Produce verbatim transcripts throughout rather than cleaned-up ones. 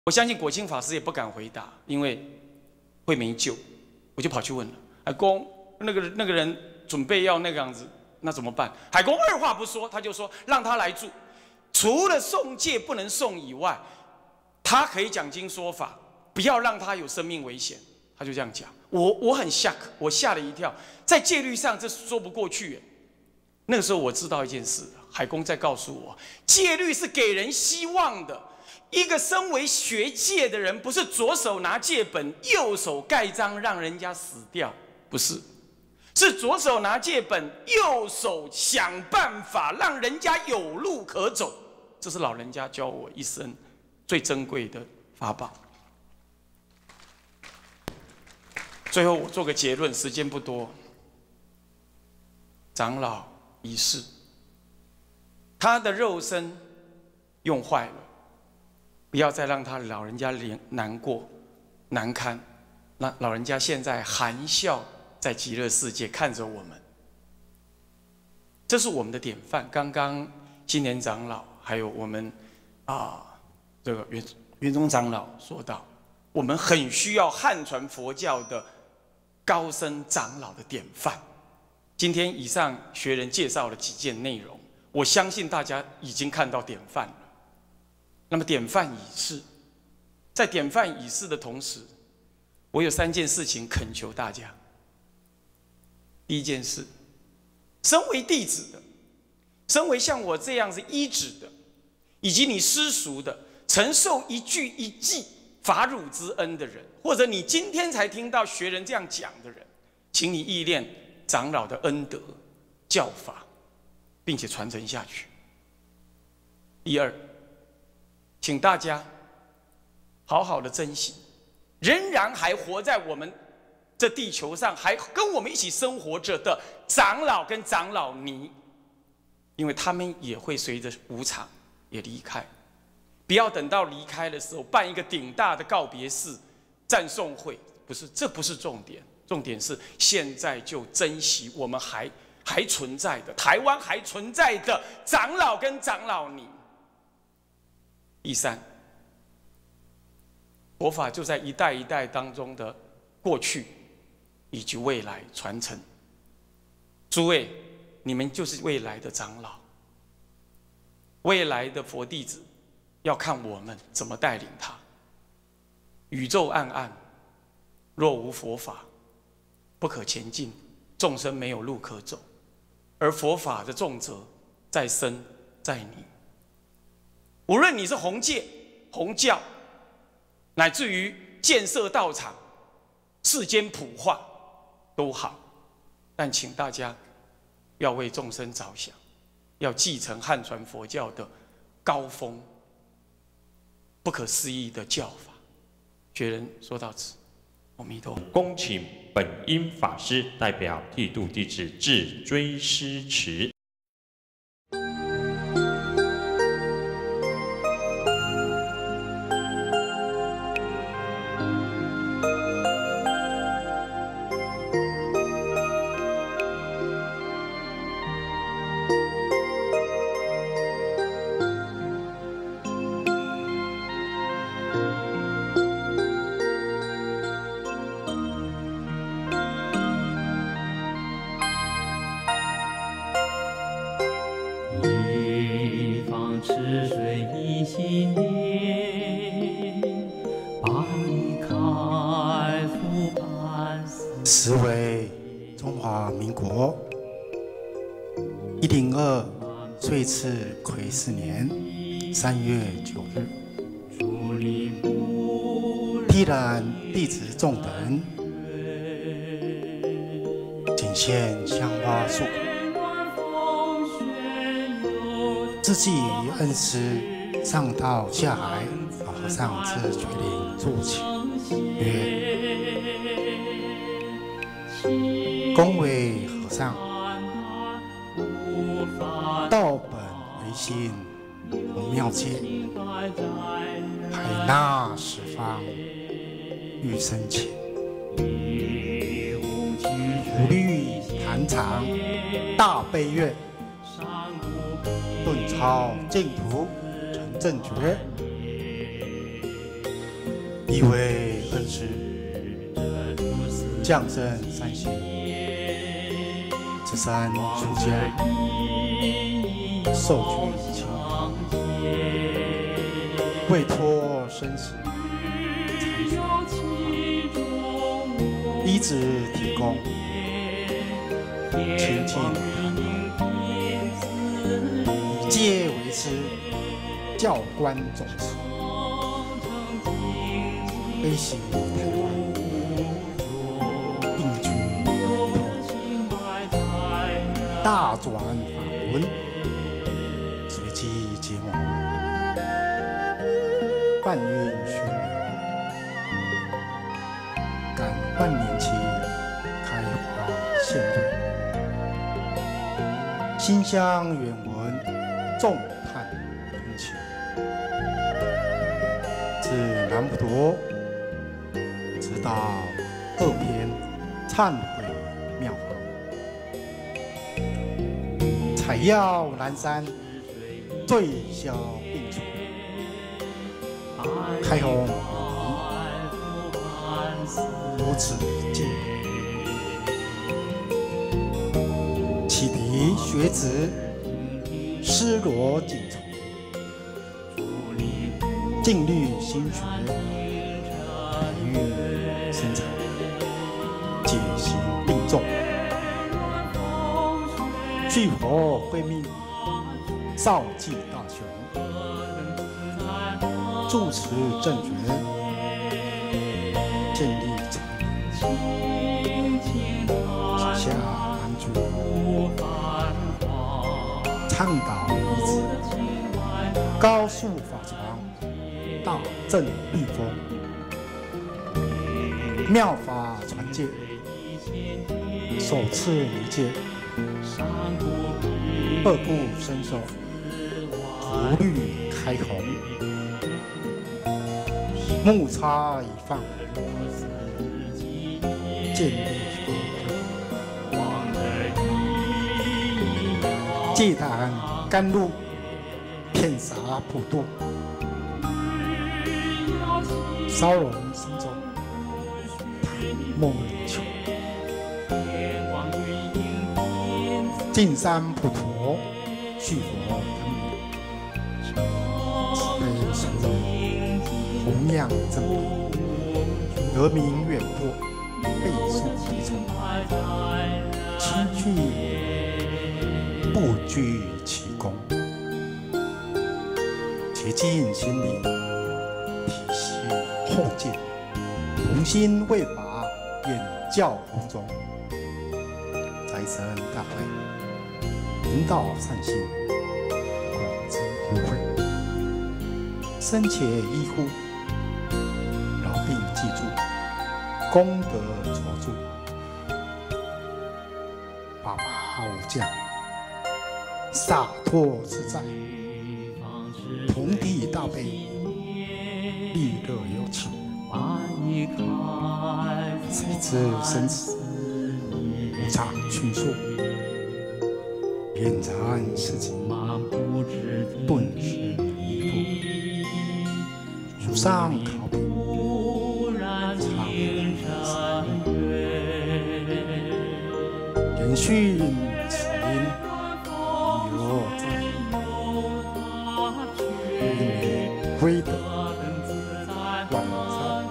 我相信果清法师也不敢回答，因为会没救。我就跑去问了海公，那个那个人准备要那个样子，那怎么办？海公二话不说，他就说让他来住，除了送戒不能送以外，他可以讲经说法，不要让他有生命危险。他就这样讲，我我很吓，我吓了一跳，在戒律上这说不过去。那个时候我知道一件事，海公在告诉我，戒律是给人希望的。一个身为学戒的人，不是左手拿戒本，右手盖章让人家死掉，不是，是左手拿戒本，右手想办法让人家有路可走。这是老人家教我一生最珍贵的法宝。最后我做个结论，时间不多。长老一世，他的肉身用坏了，不要再让他老人家难过难堪。那老人家现在含笑在极乐世界看着我们，这是我们的典范。刚刚青年长老还有我们啊这个圆圆宗长老说到，我们很需要汉传佛教的高僧长老的典范。今天以上学人介绍了几件内容，我相信大家已经看到典范了。那么典范已逝，在典范已逝的同时，我有三件事情恳求大家。第一件事，身为弟子的，身为像我这样是依止的，以及你师叔的，承受一句一记法乳之恩的人，或者你今天才听到学人这样讲的人，请你忆念长老的恩德教法，并且传承下去。第二，请大家好好的珍惜仍然还活在我们这地球上，还跟我们一起生活着的长老跟长老尼，因为他们也会随着无常也离开。不要等到离开的时候办一个顶大的告别式、赞颂会，不是，这不是重点。重点是现在就珍惜我们还还存在的台湾还存在的长老跟长老尼。第三，佛法就在一代一代当中的过去以及未来传承。诸位，你们就是未来的长老，未来的佛弟子，要看我们怎么带领他。宇宙暗暗，若无佛法，不可前进，众生没有路可走。而佛法的重责在身在你。无论你是弘戒、弘教，乃至于建设道场、世间普化都好，但请大家要为众生着想，要继承汉传佛教的高峰、不可思议的教法。学人说到此，阿弥陀佛。 恭请本因法师代表剃度弟子致追诗词。 时为中华民国一零二岁次癸巳年三月九日，披然弟子众等，谨献香花束口，自继恩师上道下海法和尚之决定助请曰：恭维和尚，道本为心，无妙界，海纳十方，欲深浅。普律坛场，大悲愿，顿超净土成正觉。 一位恩师降生山西，此山出家，受具清凉，未脱生死残许，依止体功，清净以戒为师，教官总持，悲喜台湾，并举大转法轮，随机结盟，半运虚流，感万年期开花现瑞，馨香远闻，众叹tun情，自南普陀直到二篇忏悔妙法，采药南山，醉消病除，开弘如此境，启迪学子，施罗锦丛，静虑心学，培育身材，解行并重，续佛慧命，少济大雄，住持正觉，建立禅门，下安住，倡导一致，高速法床，大正律风，妙法传戒，首次离戒，二部深受，福律开弘，木叉已放，建立戒坛甘露，遍洒普渡，烧融心中，梦里求，进山普陀，续佛腾明，慈悲殊荣，弘扬正法，得名远播，倍数提崇，亲去不居其功，竭尽心力，体系后进，同心为法，远教弘宗，财神大会，人道善心，广之互惠，深切依护，老病记住，功德卓著，法法无疆，洒脱自在，同体大悲，利乐有情，谁知生死无常迅速，遍然世情，顿时依附，祖上考比，常延续此因，以若在，因归德，万善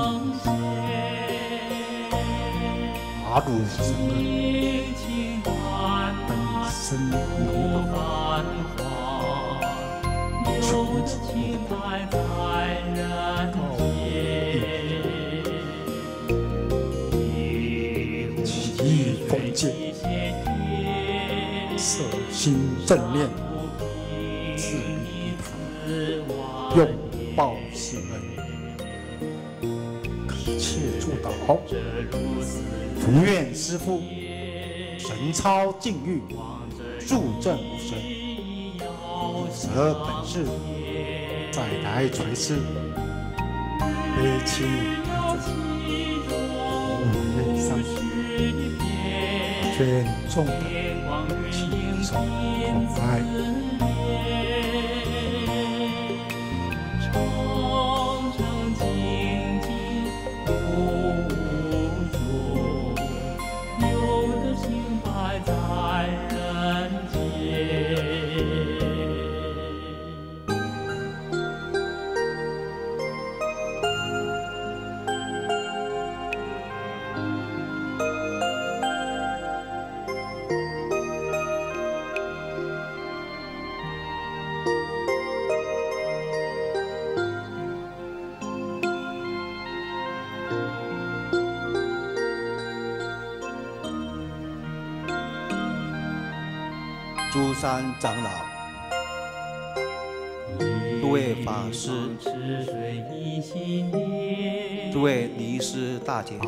阿鲁生根，本身浓厚，求子高义，起义奉戒，摄心正念，自利他，用报世恩，恳切助导，福愿师父神超境遇，助正无生，舍本事，再来垂师，悲戚孩子，无悲伤，劝众等轻松恐哀。 长城经诸山长老、诸位法师、诸位尼师大姐、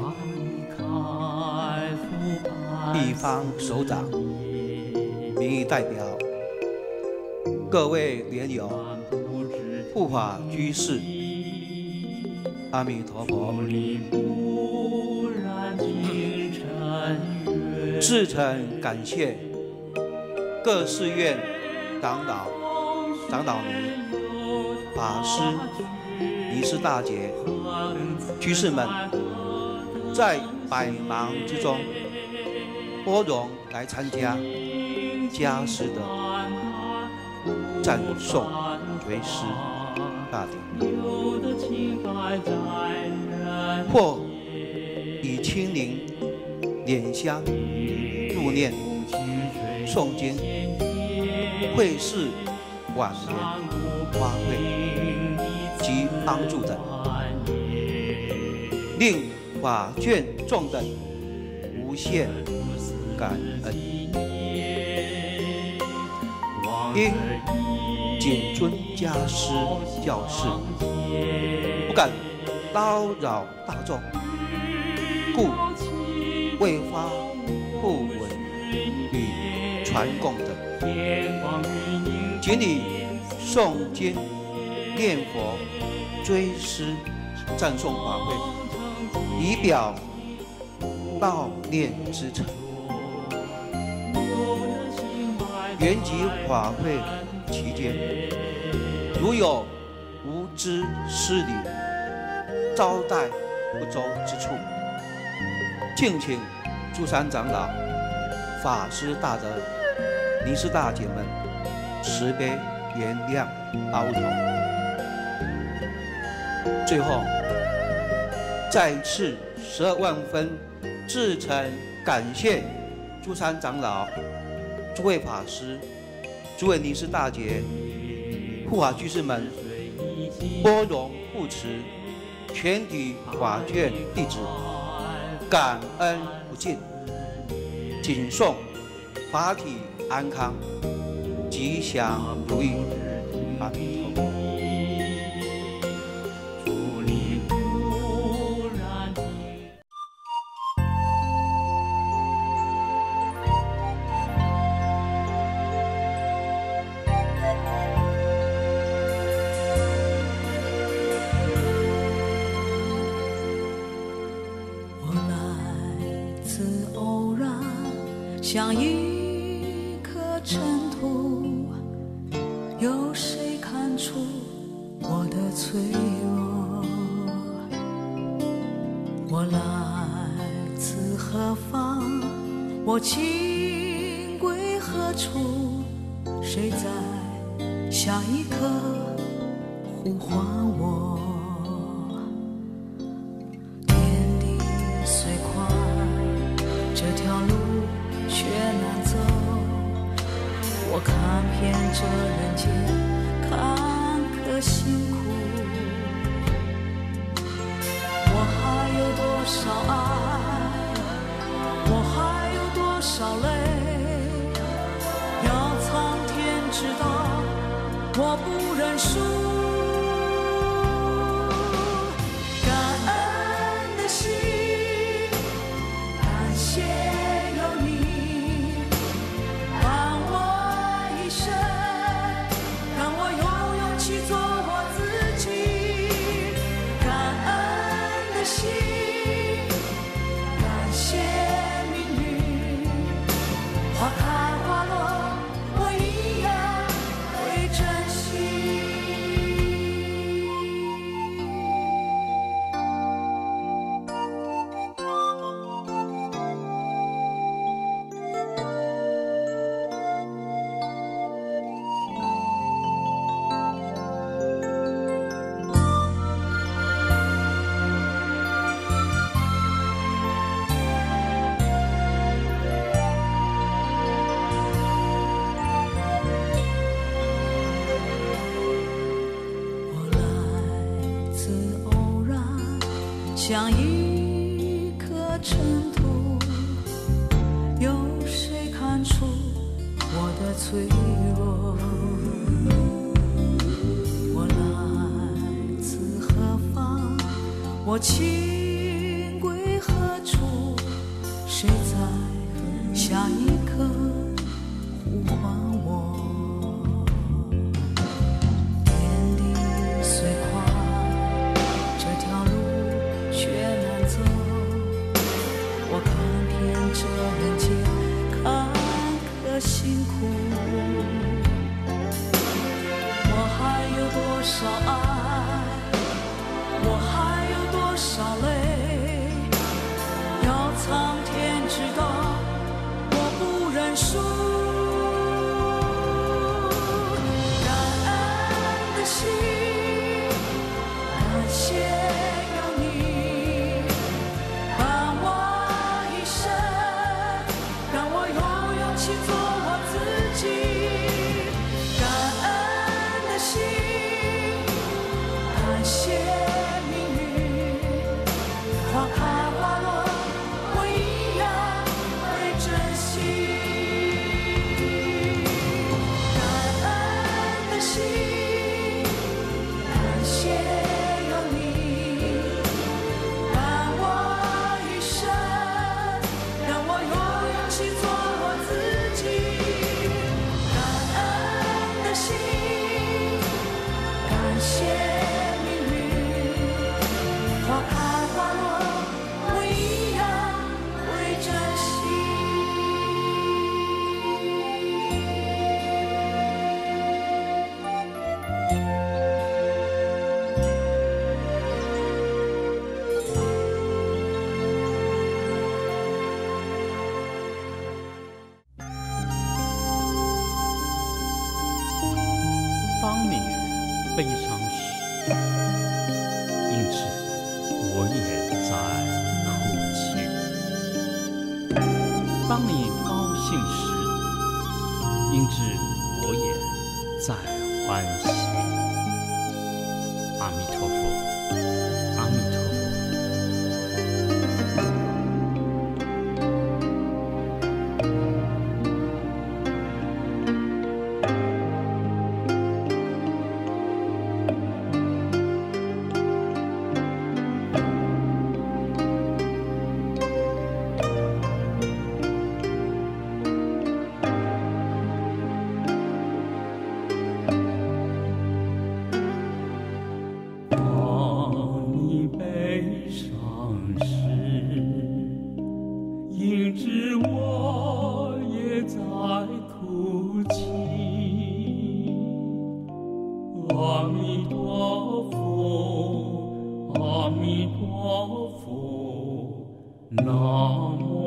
地方首长、民意代表、各位莲友、护法居士，阿弥陀佛。至诚感谢各寺院长老、长老尼、法师、尼师大姐、居士们，在百忙之中拨冗来参加家师的赞颂追思大典，或以清灵敛香入念诵经会试晚年花卉及帮助等，令法眷众等无限感恩。因谨遵家师教示，不敢叨扰大众，故未发布文与传供等，仅以诵经、念佛、追思、赞颂法会，以表悼念之诚。原籍法会期间，如有无知失礼、招待不周之处，敬请诸山长老、法师大德、尼师大姐们慈悲原谅包容。最后，再次十二万分至诚感谢诸山长老、诸位法师、诸位尼师大姐、护法居士们拨冗护持全体法眷弟子，感恩不尽。谨颂法体安康，吉祥如意。阿弥陀佛。 像一颗尘土，有谁看出我的脆弱？我来自何方？我情归何处？谁在下一刻呼唤我？天地虽宽，这条路却难走，我看遍这人间坎坷辛苦，我还有多少爱，我还有多少泪，要苍天知道，我不认输。像一颗尘土，有谁看出我的脆弱。我来自何方？我情归何处？谁在下一刻呼唤我？天地虽宽，这条路却难走。我看遍这人间坎坷辛苦，我还有多少爱，我还有多少泪，要苍天知道，我不认输。感恩的心，感谢有你伴我一生，让我有勇气做我自己。感恩的心，感谢命运，花开花落，我一样会珍惜。感恩的心，感谢有你伴我一生，让我有勇气做我自己。感恩的心，感谢命运，花开花落，我一样会珍惜。 当你悲伤时，因此我也在哭泣；当你高兴时，因此我也在欢喜。阿弥陀佛，阿弥陀佛。当你悲伤时，因知我也在哭泣。阿弥陀佛，阿弥陀佛，南无